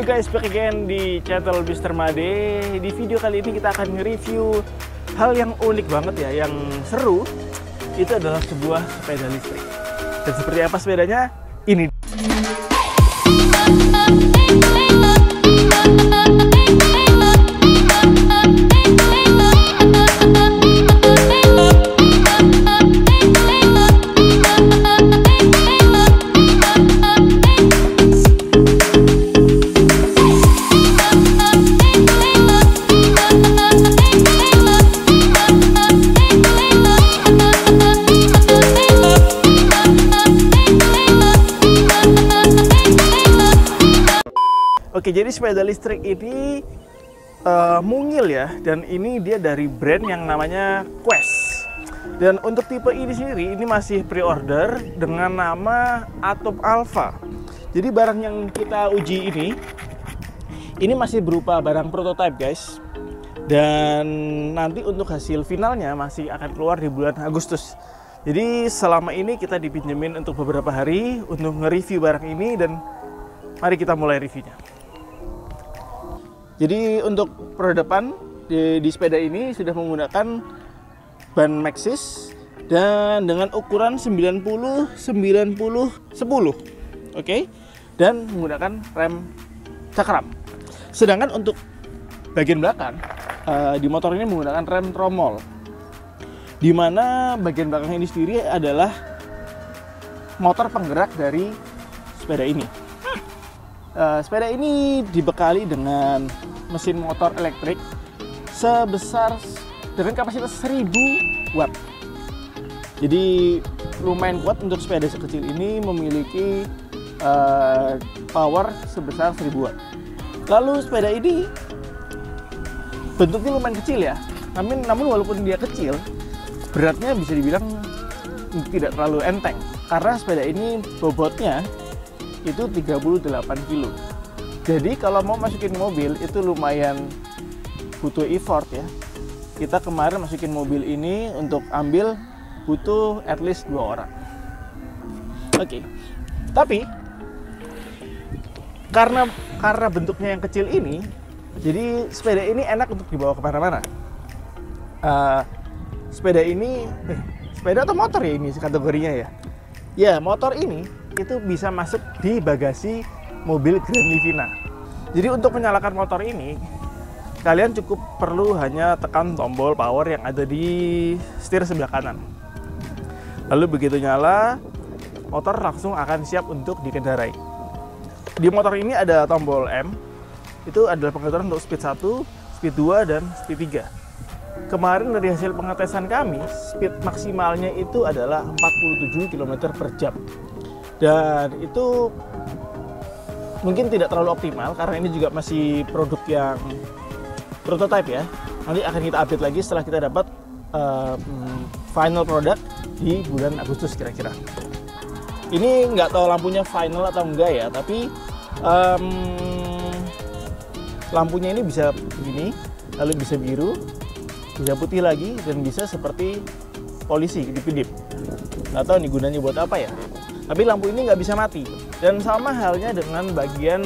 Halo guys, back again di channel Mr. Made. Di video kali ini kita akan nge-review hal yang unik banget ya, yang seru. Itu adalah sebuah sepeda listrik. Dan seperti apa sepedanya? Ini. Oke, jadi sepeda listrik ini mungil ya, dan ini dia dari brand yang namanya Quest. Dan untuk tipe ini sendiri, ini masih pre-order dengan nama Atom Alpha. Jadi barang yang kita uji ini masih berupa barang prototype guys. Dan nanti untuk hasil finalnya masih akan keluar di bulan Agustus. Jadi selama ini kita dipinjemin untuk beberapa hari untuk nge-review barang ini, dan mari kita mulai reviewnya. Jadi untuk roda depan di sepeda ini sudah menggunakan ban Maxxis dan dengan ukuran 90-90-10, oke, dan menggunakan rem cakram. Sedangkan untuk bagian belakang di motor ini menggunakan rem tromol, di mana bagian belakang ini sendiri adalah motor penggerak dari sepeda ini. Sepeda ini dibekali dengan mesin motor elektrik sebesar dengan kapasitas 1000 watt. Jadi lumayan kuat untuk sepeda sekecil ini, memiliki power sebesar 1000 watt. Lalu sepeda ini bentuknya lumayan kecil ya. Namun walaupun dia kecil, beratnya bisa dibilang tidak terlalu enteng, karena sepeda ini bobotnya itu 38 kilo. Jadi kalau mau masukin mobil itu lumayan butuh effort ya. Kita kemarin masukin mobil ini untuk ambil butuh at least 2 orang. Oke. Tapi karena bentuknya yang kecil ini, jadi sepeda ini enak untuk dibawa kemana-mana. Sepeda ini sepeda atau motor ya ini kategorinya ya. Ya, motor ini itu bisa masuk di bagasi mobil Grand Livina. Jadi untuk menyalakan motor ini, kalian cukup perlu hanya tekan tombol power yang ada di setir sebelah kanan. Lalu begitu nyala, motor langsung akan siap untuk dikendarai. Di motor ini ada tombol M, itu adalah pengaturan untuk speed 1, speed 2, dan speed 3. Kemarin dari hasil pengetesan kami, speed maksimalnya itu adalah 47 km per jam. Dan itu mungkin tidak terlalu optimal karena ini juga masih produk yang prototype ya. Nanti akan kita update lagi setelah kita dapat final product di bulan Agustus kira-kira. Ini nggak tahu lampunya final atau enggak ya, tapi lampunya ini bisa begini, lalu bisa biru, bisa putih lagi, dan bisa seperti polisi kedip-kedip. Nggak tahu nih gunanya buat apa ya. Tapi lampu ini nggak bisa mati. Dan sama halnya dengan bagian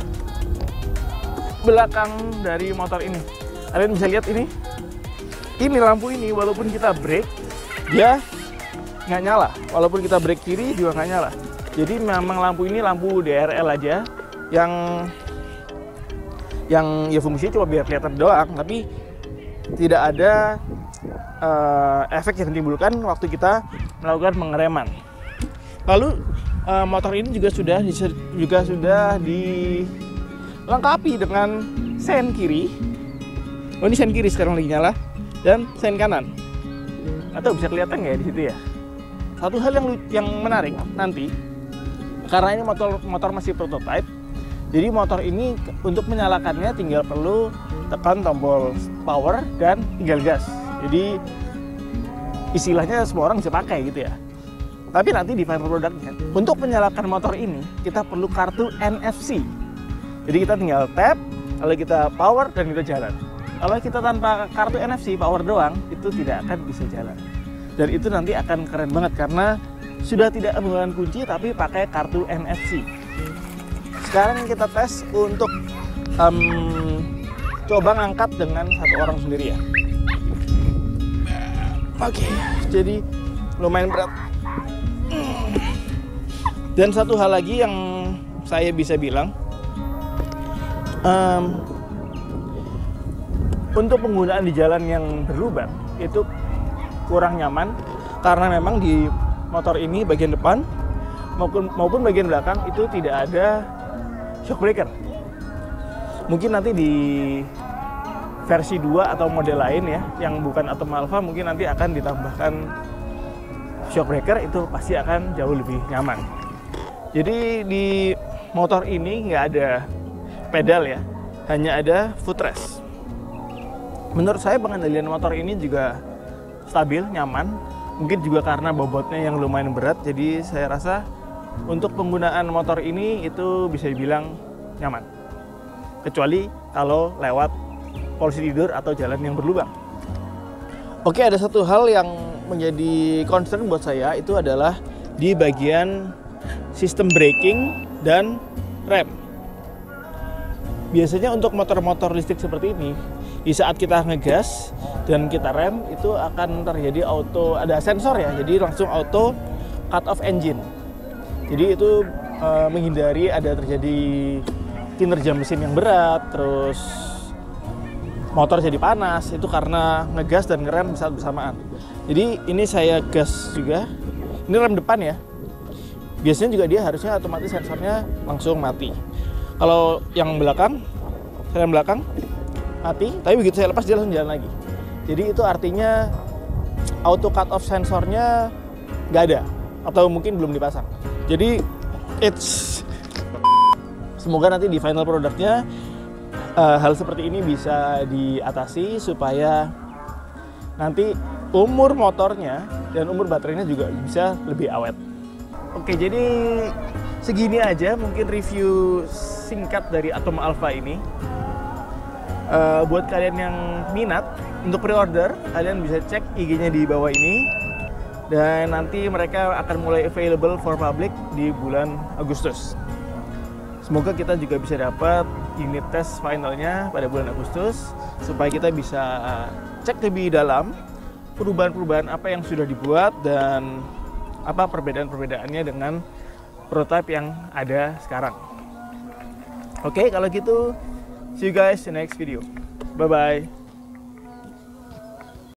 belakang dari motor ini. Kalian bisa lihat ini. Ini lampu ini walaupun kita brake, dia nggak nyala. Walaupun kita brake kiri juga nggak nyala. Jadi memang lampu ini lampu DRL aja yang ya fungsinya cuma biar kelihatan doang, tapi tidak ada efek yang ditimbulkan waktu kita melakukan pengereman. Lalu motor ini juga sudah dilengkapi dengan sen kiri. Oh, ini sen kiri sekarang lagi nyala, dan sen kanan. Atau bisa kelihatan nggak ya di situ ya? Satu hal yang menarik nanti, karena ini motor masih prototype, jadi motor ini untuk menyalakannya tinggal perlu tekan tombol power dan tinggal gas. Jadi istilahnya semua orang bisa pakai gitu ya. Tapi nanti di final produknya, untuk menyalakan motor ini kita perlu kartu NFC. Jadi kita tinggal tap, lalu kita power, dan kita jalan. Kalau kita tanpa kartu NFC power doang, itu tidak akan bisa jalan. Dan itu nanti akan keren banget karena sudah tidak menggunakan kunci tapi pakai kartu NFC. Sekarang kita tes untuk coba ngangkat dengan satu orang sendiri ya. Oke, jadi lumayan berat. Dan satu hal lagi yang saya bisa bilang, untuk penggunaan di jalan yang berlubang itu kurang nyaman, karena memang di motor ini bagian depan maupun bagian belakang itu tidak ada shock breaker. Mungkin nanti di versi 2 atau model lain ya, yang bukan Atom Alpha, mungkin nanti akan ditambahkan shock breaker, itu pasti akan jauh lebih nyaman. Jadi di motor ini nggak ada pedal ya, hanya ada footrest. Menurut saya pengendalian motor ini juga stabil, nyaman. Mungkin juga karena bobotnya yang lumayan berat, jadi saya rasa untuk penggunaan motor ini itu bisa dibilang nyaman. Kecuali kalau lewat polisi tidur atau jalan yang berlubang. Oke, ada satu hal yang menjadi concern buat saya, itu adalah di bagian sistem braking dan rem. Biasanya untuk motor-motor listrik seperti ini, di saat kita ngegas dan kita rem, itu akan terjadi auto, ada sensor ya, jadi langsung auto cut off engine. Jadi itu menghindari ada terjadi kinerja mesin yang berat, terus motor jadi panas, itu karena ngegas dan ngerem saat bersamaan. Jadi ini saya gas juga, ini rem depan ya, biasanya juga dia harusnya otomatis sensornya langsung mati. Kalau yang belakang, rem belakang mati, tapi begitu saya lepas dia langsung jalan lagi. Jadi itu artinya auto cut off sensornya nggak ada, atau mungkin belum dipasang. Jadi semoga nanti di final produknya hal seperti ini bisa diatasi supaya nanti umur motornya dan umur baterainya juga bisa lebih awet. Oke, jadi segini aja mungkin review singkat dari Atom Alpha ini. Buat kalian yang minat untuk pre-order, kalian bisa cek IG-nya di bawah ini. Dan nanti mereka akan mulai available for public di bulan Agustus. Semoga kita juga bisa dapat unit test finalnya pada bulan Agustus, supaya kita bisa cek lebih dalam perubahan-perubahan apa yang sudah dibuat dan apa perbedaan-perbedaannya dengan prototipe yang ada sekarang. Oke, kalau gitu see you guys in the next video. Bye bye.